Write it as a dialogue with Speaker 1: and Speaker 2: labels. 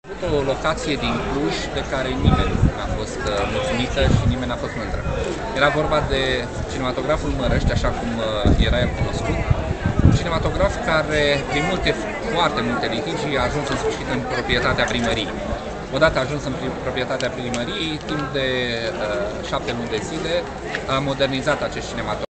Speaker 1: O locație din Cluj de care nimeni n-a fost mulțumită și nimeni n-a fost mândră. Era vorba de cinematograful Mărăști, așa cum era el cunoscut. Un cinematograf care, prin foarte multe litigi, a ajuns în sfârșit în proprietatea primăriei. Odată ajuns în proprietatea primăriei, timp de 7 luni de zile, a modernizat acest cinematograf.